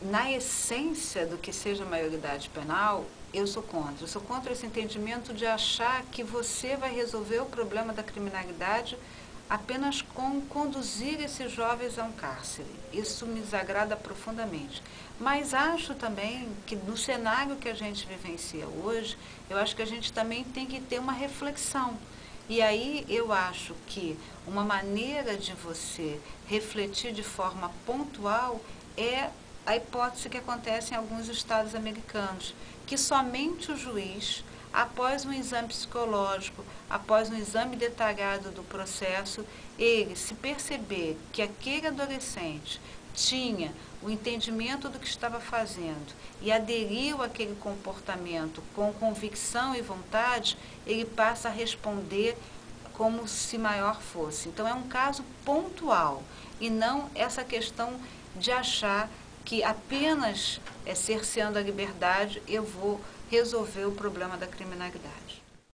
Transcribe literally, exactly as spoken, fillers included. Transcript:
na essência do que seja maioridade penal, eu sou contra. Eu sou contra esse entendimento de achar que você vai resolver o problema da criminalidade apenas com conduzir esses jovens a um cárcere. Isso me desagrada profundamente. Mas acho também que no cenário que a gente vivencia hoje, eu acho que a gente também tem que ter uma reflexão. E aí eu acho que uma maneira de você refletir de forma pontual é a hipótese que acontece em alguns estados americanos, que somente o juiz, após um exame psicológico, após um exame detalhado do processo, ele, se perceber que aquele adolescente tinha o entendimento do que estava fazendo e aderiu àquele comportamento com convicção e vontade, ele passa a responder como se maior fosse. Então é um caso pontual e não essa questão de achar que apenas é, cerceando a liberdade eu vou resolver o problema da criminalidade.